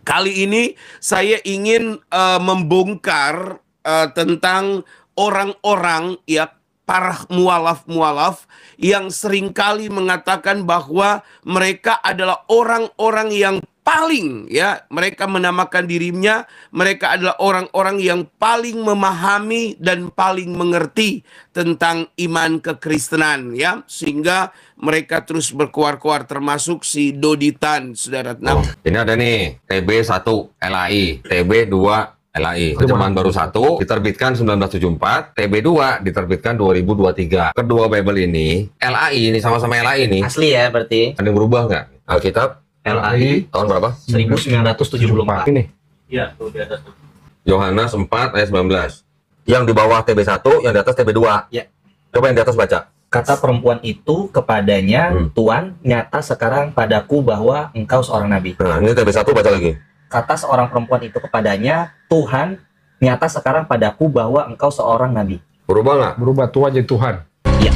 Kali ini saya ingin membongkar tentang orang-orang ya, para mualaf-mualaf yang seringkali mengatakan bahwa mereka adalah orang-orang yang paling, ya, mereka menamakan dirinya, mereka adalah orang-orang yang paling memahami dan paling mengerti tentang iman kekristenan, ya, sehingga mereka terus berkuar-kuar, termasuk si Doditan, saudara. Nah, ini ada nih TB1 LAI, TB2 LAI. Terjemahan baru 1 diterbitkan 1974, TB2 diterbitkan 2023. Kedua Bible ini, LAI ini sama-sama LAI ini. Asli ya berarti. Ada yang berubah nggak? Alkitab LAI tahun berapa? 1974. Ini. Iya, tuh di atas tuh. Yohanes 4 ayat 19. Yang di bawah TB1, yang di atas TB2. Ya. Coba yang di atas baca. Kata perempuan itu kepadanya, Tuan, nyata sekarang padaku bahwa engkau seorang nabi. Nah, ini TB1 baca lagi. Kata seorang perempuan itu kepadanya, Tuhan, nyata sekarang padaku bahwa engkau seorang nabi. Berubah nggak? Berubah Tuhan jadi Tuhan. Iya.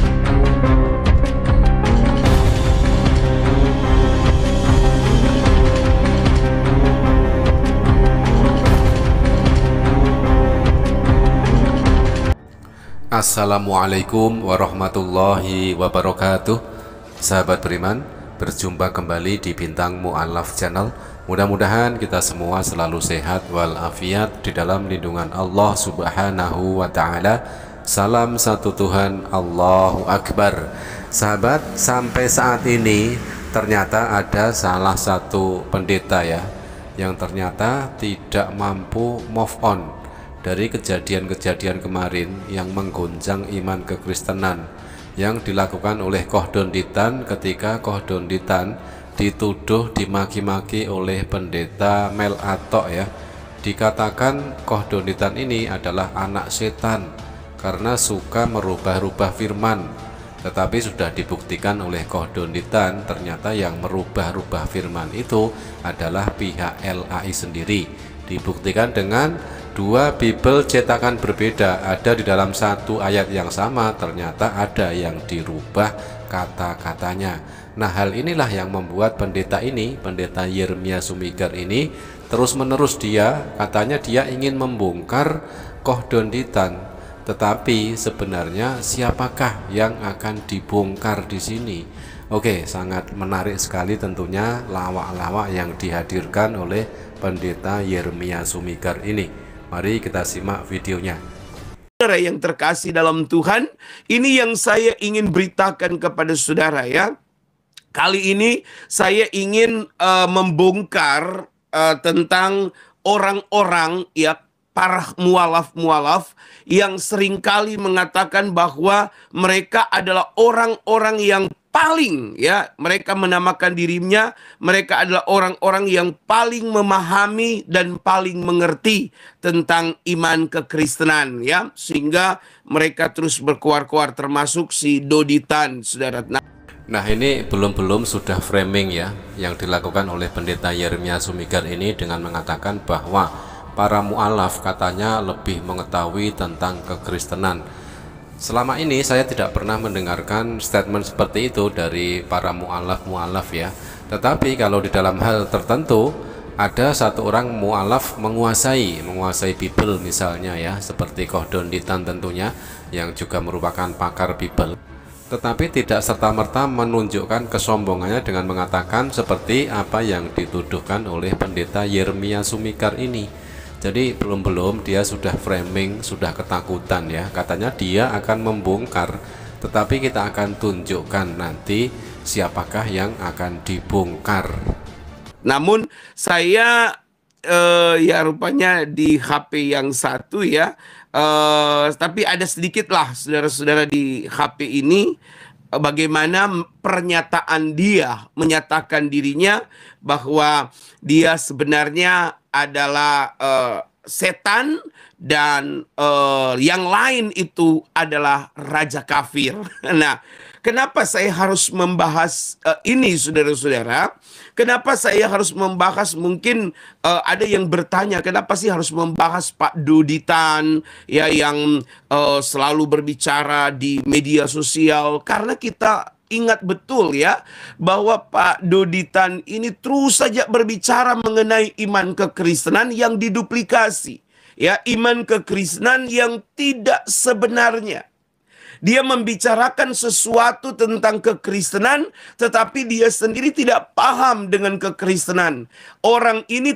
Assalamualaikum warahmatullahi wabarakatuh. Sahabat beriman, berjumpa kembali di Bintang Mu'alaf Channel. Mudah-mudahan kita semua selalu sehat walafiat di dalam lindungan Allah Subhanahu wa ta'ala. Salam satu Tuhan, Allahu Akbar. Sahabat, sampai saat ini ternyata ada salah satu pendeta ya, yang ternyata tidak mampu move on dari kejadian-kejadian kemarin yang menggoncang iman kekristenan yang dilakukan oleh Kohdonditan ketika Kohdonditan dituduh dimaki-maki oleh pendeta Mel Atok ya. Dikatakan Kohdonditan ini adalah anak setan karena suka merubah-rubah firman, tetapi sudah dibuktikan oleh Kohdonditan ternyata yang merubah-rubah firman itu adalah pihak LAI sendiri. Dibuktikan dengan dua Bible cetakan berbeda, ada di dalam satu ayat yang sama ternyata ada yang dirubah kata-katanya. Nah, hal inilah yang membuat pendeta ini, pendeta Yeremia Sumigar ini terus-menerus katanya dia ingin membongkar Kohdonditan. Tetapi sebenarnya siapakah yang akan dibongkar di sini? Oke, sangat menarik sekali tentunya lawak-lawak yang dihadirkan oleh pendeta Yeremia Sumigar ini. Mari kita simak videonya. Saudara yang terkasih dalam Tuhan, ini yang saya ingin beritakan kepada saudara ya. Kali ini saya ingin membongkar tentang orang-orang ya, para mualaf-mualaf yang seringkali mengatakan bahwa mereka adalah orang-orang yang paling, ya, mereka menamakan dirinya, mereka adalah orang-orang yang paling memahami dan paling mengerti tentang iman kekristenan, ya, sehingga mereka terus berkuar-kuar, termasuk si Doditan, saudara. Nah, ini belum sudah framing ya yang dilakukan oleh pendeta Yeremia Sumigar ini dengan mengatakan bahwa para mualaf katanya lebih mengetahui tentang kekristenan. Selama ini saya tidak pernah mendengarkan statement seperti itu dari para mualaf ya. Tetapi kalau di dalam hal tertentu ada satu orang mualaf menguasai Bible misalnya ya, seperti Kohdonditan tentunya yang juga merupakan pakar Bible. Tetapi tidak serta-merta menunjukkan kesombongannya dengan mengatakan seperti apa yang dituduhkan oleh pendeta Yeremia Sumigar ini. Jadi belum dia sudah framing, sudah ketakutan ya. Katanya dia akan membongkar, tetapi kita akan tunjukkan nanti siapakah yang akan dibongkar. Namun saya ya rupanya di HP yang satu ya, tapi ada sedikit lah saudara-saudara di HP ini bagaimana pernyataan dia menyatakan dirinya bahwa dia sebenarnya adalah setan dan yang lain itu adalah raja kafir. Nah, kenapa saya harus membahas ini saudara-saudara? Kenapa saya harus membahas, mungkin ada yang bertanya, kenapa sih harus membahas Pak Doditan ya, yang selalu berbicara di media sosial? Karena kita ingat betul ya bahwa Pak Doditan ini terus saja berbicara mengenai iman kekristenan yang diduplikasi. Ya, iman kekristenan yang tidak sebenarnya. Dia membicarakan sesuatu tentang kekristenan, tetapi dia sendiri tidak paham dengan kekristenan. Orang ini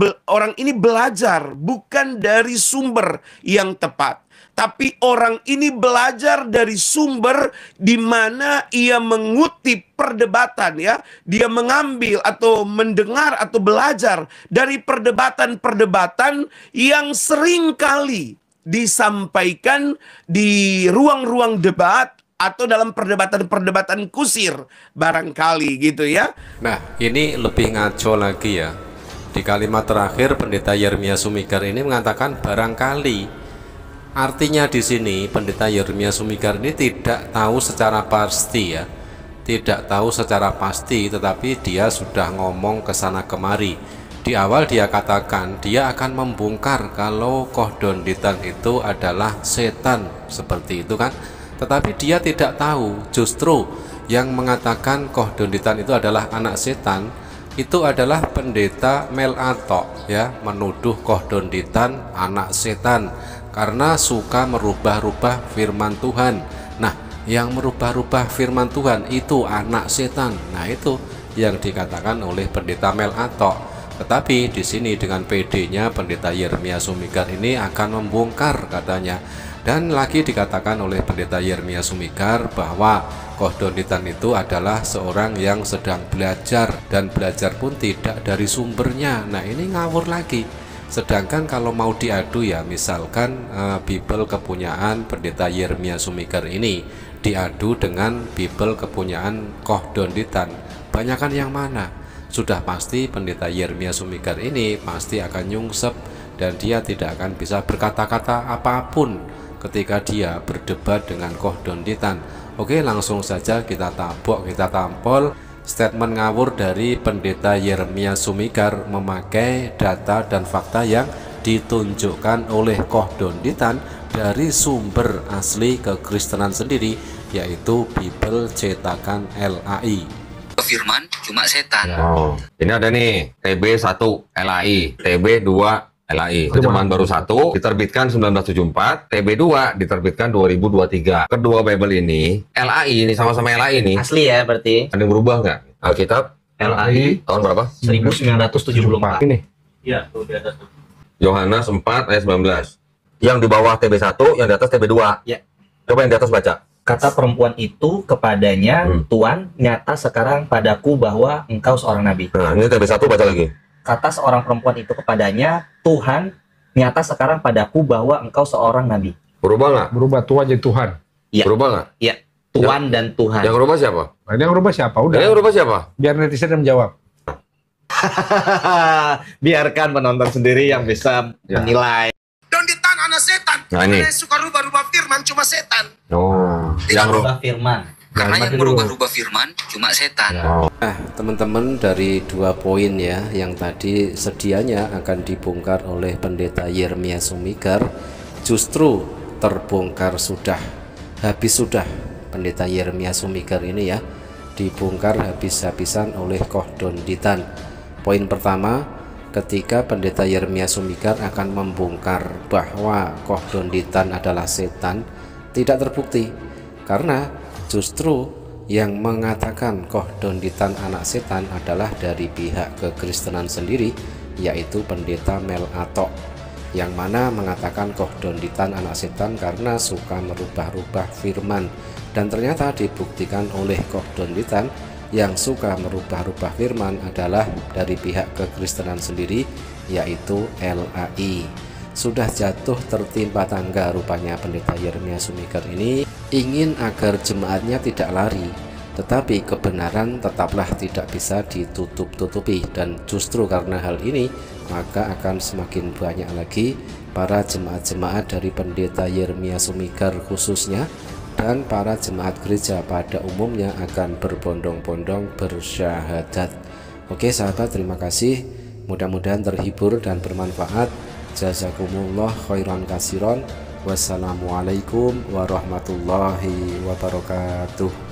belajar bukan dari sumber yang tepat. Tapi orang ini belajar dari sumber di mana ia mengutip perdebatan ya. Dia mengambil atau mendengar atau belajar dari perdebatan-perdebatan yang seringkali disampaikan di ruang-ruang debat atau dalam perdebatan-perdebatan kusir barangkali gitu ya. Nah, ini lebih ngaco lagi ya. Di kalimat terakhir Pendeta Yeremia Sumikar ini mengatakan barangkali. Artinya di sini Pendeta Yeremia Sumikar ini tidak tahu secara pasti ya. Tidak tahu secara pasti, tetapi dia sudah ngomong ke sana kemari. Di awal dia katakan dia akan membongkar kalau Kohdonditan itu adalah setan, seperti itu kan. Tetapi dia tidak tahu justru yang mengatakan Kohdonditan itu adalah anak setan itu adalah Pendeta Mel Atok ya, menuduh Kohdonditan anak setan karena suka merubah-rubah firman Tuhan. Nah, yang merubah-rubah firman Tuhan itu anak setan. Nah, itu yang dikatakan oleh Pendeta Mel Atok. Tetapi di sini dengan PD-nya Pendeta Yeremia Sumikar ini akan membongkar katanya. Dan lagi dikatakan oleh Pendeta Yeremia Sumikar bahwa Kohdonditan itu adalah seorang yang sedang belajar dan belajar pun tidak dari sumbernya. Nah, ini ngawur lagi. Sedangkan kalau mau diadu ya, misalkan Bible kepunyaan Pendeta Yeremia Sumikar ini diadu dengan Bible kepunyaan Kohdonditan, banyakan yang mana? Sudah pasti Pendeta Yeremia Sumikar ini pasti akan nyungsep dan dia tidak akan bisa berkata-kata apapun ketika dia berdebat dengan Kohdonditan. Oke, langsung saja kita tabok, kita tampol statement ngawur dari Pendeta Yeremia Sumikar memakai data dan fakta yang ditunjukkan oleh Kohdonditan dari sumber asli kekristenan sendiri, yaitu Bible cetakan LAI. Firman cuma setan. Oh, ini ada nih TB1 LAI, TB2 LAI. Terjemahan baru 1 diterbitkan 1974, TB2 diterbitkan 2023. Kedua Bible ini, LAI ini sama-sama LAI ini. Asli ya berarti. Ada yang berubah nggak? Alkitab LAI tahun berapa? 1974. Ini. Iya, tuh di atas. Yohanes 4 ayat 19. Yang di bawah TB1, yang di atas TB2. Ya. Coba yang di atas baca. Kata perempuan itu kepadanya, Tuan, nyata sekarang padaku bahwa engkau seorang nabi. Nah, ini TB1 baca lagi. Kata seorang perempuan itu kepadanya, Tuhan, nyata sekarang padaku bahwa engkau seorang nabi. Berubah nggak? Berubah Tuhan jadi Tuhan. Iya. Berubah nggak? Iya, Tuan dan Tuhan. Yang berubah siapa? Nah, ini yang berubah siapa? Udah. Yang berubah siapa? Biar netizen yang menjawab. Biarkan penonton sendiri yang bisa menilai. Kohdonditan anak setan. Nah, ini. Karena suka rubah-rubah firman cuma setan. Oh, yang Merubah firman. Karena yang merubah-rubah firman cuma setan. Nah, teman-teman, dari 2 poin ya yang tadi sedianya akan dibongkar oleh Pendeta Yeremia Sumikar, justru terbongkar sudah. Habis sudah Pendeta Yeremia Sumikar ini ya, dibongkar habis-habisan oleh Kohdonditan. Poin pertama, ketika Pendeta Yeremia Sumikar akan membongkar bahwa Kohdonditan adalah setan, tidak terbukti karena justru yang mengatakan Kohdonditan anak setan adalah dari pihak kekristenan sendiri, yaitu Pendeta Mel Atok, yang mana mengatakan Kohdonditan anak setan karena suka merubah-rubah firman. Dan ternyata dibuktikan oleh Kohdonditan yang suka merubah-rubah firman adalah dari pihak kekristenan sendiri, yaitu LAI. Sudah jatuh tertimpa tangga rupanya Pendeta Yeremia Sumikar ini ingin agar jemaatnya tidak lari, tetapi kebenaran tetaplah tidak bisa ditutup-tutupi. Dan justru karena hal ini maka akan semakin banyak lagi para jemaat-jemaat dari Pendeta Yeremia Sumikar khususnya, dan para jemaat gereja pada umumnya akan berbondong-bondong bersyahadat. Oke sahabat, terima kasih, mudah-mudahan terhibur dan bermanfaat. Jazakumullah khairan kasiron. Wassalamualaikum warahmatullahi wabarakatuh.